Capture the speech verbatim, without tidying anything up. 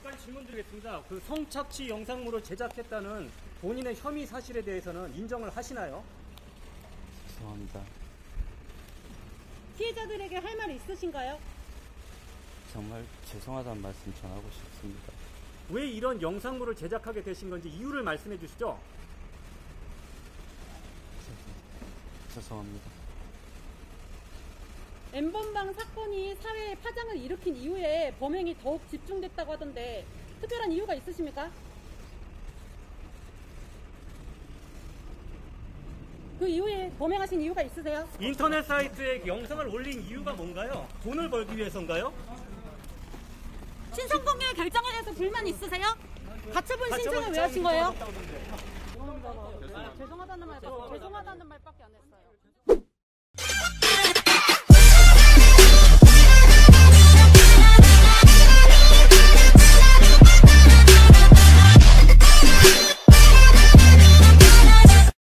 잠깐 질문 드리겠습니다. 그 성착취 영상물을 제작했다는 본인의 혐의 사실에 대해서는 인정을 하시나요? 죄송합니다. 피해자들에게 할 말이 있으신가요? 정말 죄송하다는 말씀 전하고 싶습니다. 왜 이런 영상물을 제작하게 되신 건지 이유를 말씀해 주시죠. 죄송합니다. 엠번방 사건이 사회에 파장을 일으킨 이후에 범행이 더욱 집중됐다고 하던데 특별한 이유가 있으십니까? 그 이후에 범행하신 이유가 있으세요? 인터넷 사이트에 영상을 올린 이유가 뭔가요? 돈을 벌기 위해서인가요? 신상공개 결정에 대해서 불만 있으세요? 가처분 신청을 왜 하신 거예요? 죄송하다는 말, 죄송하다는 말밖에 안 해요.